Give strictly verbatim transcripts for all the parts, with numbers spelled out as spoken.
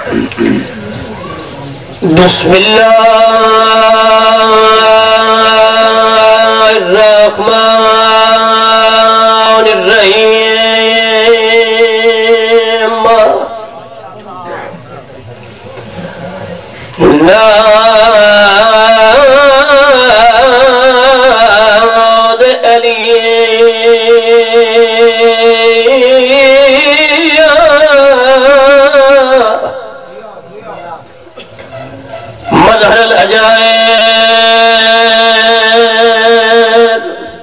بسم اللہ الرحمن الرحیم ناد علی مظہر العجائب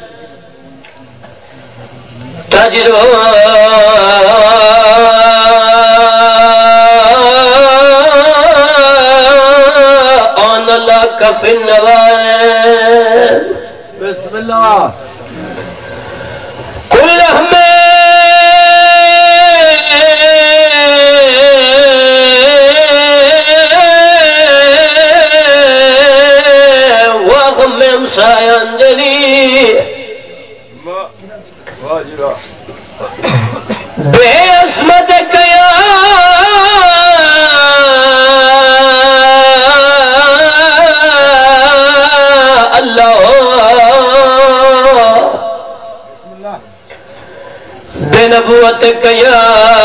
تجد آن لک فی النوائب بسم اللہ کل ہمیں سایندلی بے عصمت کیا اللہ بے نبوت کیا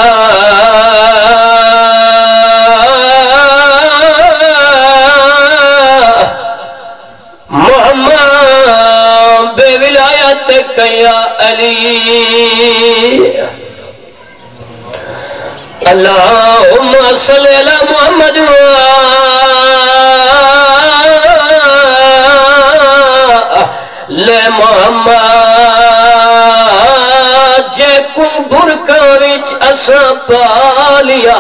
یا علی اللہم صلی اللہ محمد لے محمد جے کو برکا وچ اسا پالیا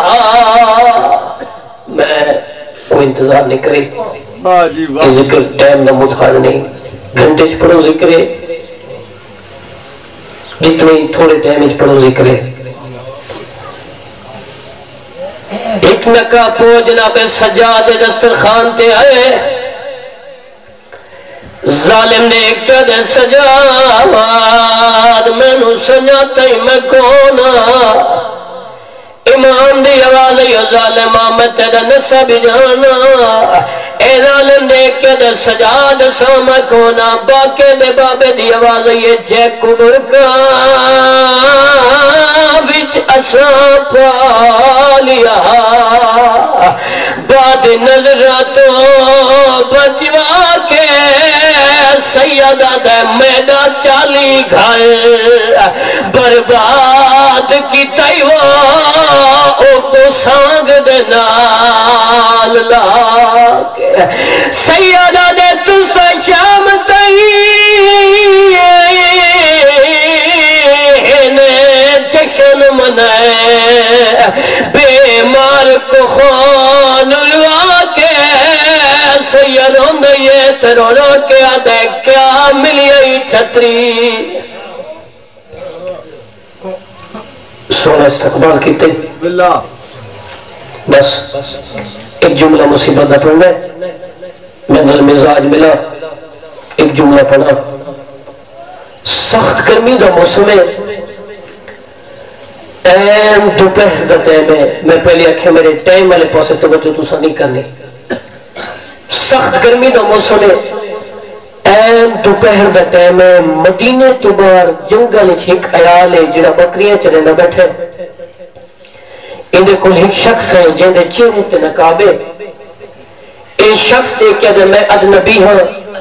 میں کوئی انتظار نہیں کرے ذکر ٹائم نہ متحر نہیں گھنٹے چ پڑھو ذکر جتنے تھوڑے ٹائم اچ پڑھو ذکر ہے ایک نکا پو جناب سجاد دسترخوان تے آئے ظالم نے کد سجاد میں نو سنجاتا ہی میں کونا امام دی آواز یا ظالمہ میں تیرا نسا بھی جانا اے ظالم نے کد سجاد ساما کونا باقے دے بابے دی آواز یہ جے کبر کا وچ اسا پالیا بعد نظراتوں بچوا کے سیدہ دے میدہ چالی گھر برباد کی تیوہ او کو سانگ دے نال لاکے سیدہ دے تُسا شام تہینے جشن منائے بیمار کو خون لوا کے سیدوں نے یہ ترولو کے آدھے کیا ملی ای چھتری سونا استقبال کیتے بس ایک جملہ مصیبت دا پڑھنا ہے میں نل مزاج ملا ایک جملہ پڑھا سخت گرمی دا موسم ہے این دوپہر دا ٹائم ہے میں پہلے آکھے میرے ٹائم والے پاسے توجہ تو سا نہیں کرنی سخت گرمی دا موسم ہے این دوپہر دا ٹائم ہے مدینے تو بار جنگل ایک عیال ہے جڑا بکریاں چلے نہ بیٹھے اندے کل ایک شخص ہے جندے چہرے تے نقابے اے شخص دے کیا دے میں اجنبی ہاں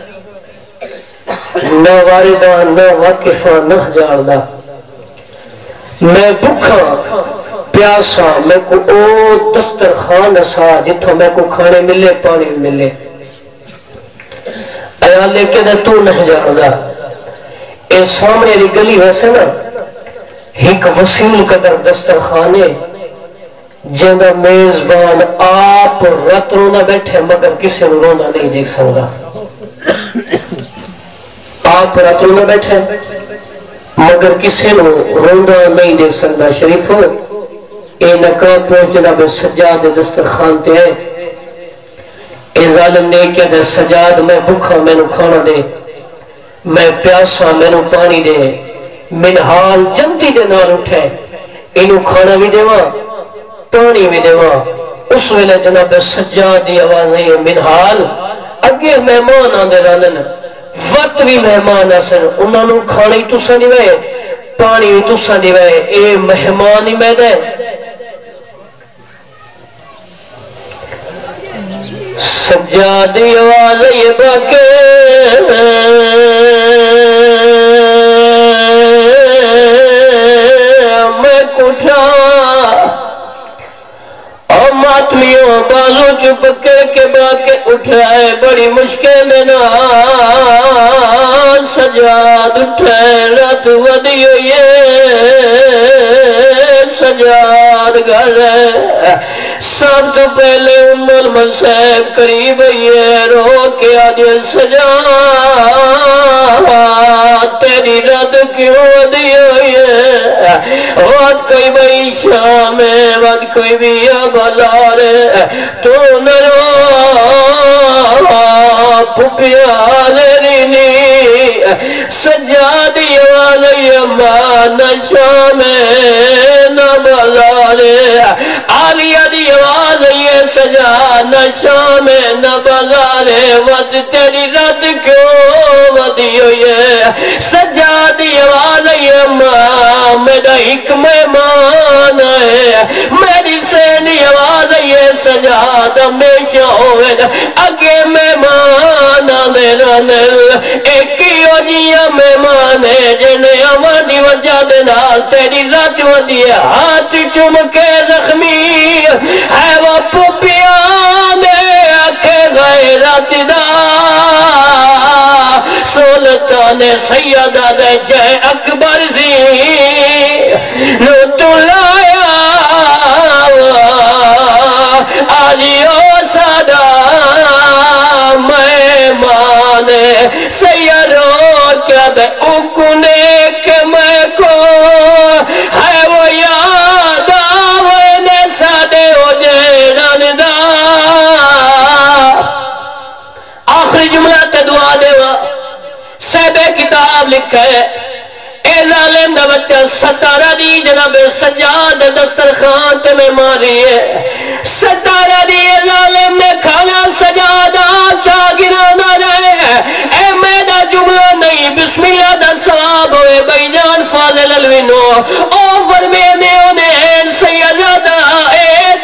نہ واردہ نہ واقفہ نہ جاردہ میں بکھا پیاسا میں کو او دسترخوان سا جتھا میں کو کھانے ملے پانی ملے ایال لے کے دے تو نہ جاردہ اے سامنے لی گلی ویسے نا ایک وسیل قدر دسترخانے جندہ میزبان آپ رت رونا بیٹھے مگر کسی نے رونا نہیں دیکھ سکتا آپ رت رونا بیٹھے مگر کسی نے رونا نہیں دیکھ سکتا شریفوں اے نقاب پہنچ جناب سجاد دسترخوان تے ہیں اے ظالم نے کیا دے سجاد میں بکھا میں نو کھانا دے میں پیاسا میں نو پانی دے من حال جنتی دے نال اٹھے انو کھانا بھی دے وہاں پانی بھی دے وہاں اس ویلے جناب سجاد دی آوازیں منحال اگے مہمان آندے رہنن وقت بھی مہمان آسن انہوں نے کھانے تو سا نہیں وے پانی بھی تو سا نہیں وے اے مہمان ہی میں دے سجاد دی آوازیں باکے میں کٹھا ماتمیوں بازو چپ کر کے باکے اٹھائے بڑی مشکل نا سجاد اٹھائے رات ودی ہوئی سجاد گھر سب تو پہلے ام المصیب قریب ہے رو کے آج سجاد تیری رد کیوں ودی ہوئی ہے وقت کوئی بھی شام ہے وقت کوئی بھی بازار تو نرو پپیا لرینی سجادی والی امان شام نہ بازار آلیہ دی آواز یہ سجا نہ شام نہ بازار ود تیری رد کیوں ودی ہوئی ہے سجادی والی امان میرا ایک مہمان ہے میری سینی آواز یہ سجاد ہمیشہ ہوئے اگے مہمان آنے رنل ایک ہی ہو جیا مہمان ہے جنہیں ہماری وجہ دنال تیری ذات ودی ہے ہاتھ چمکے زخمی ہے وہ پپیانے اکھے غیرت دا سلطان سیدہ دے جے اکبر سی نو تو لایا آجیو سادا مہمان سیارو کیا دے اکنے کے میں کو ہے وہ یاد آوینے سادے ہو جیران دا آخری جملہ تے دعا دے وا سہبے کتاب لکھا ہے اے لالم دا بچہ ستارہ دی جناب سجاد دسترخوان تے میں ماری ہے ستارہ دی لالم نے کھانا سجادہ چاگرانا رہے اے میرا جملہ نہیں بسم اللہ دا ثواب ہوئے بھائی جان فاضل الوینو اوور میں نے انہیں سیدہ اے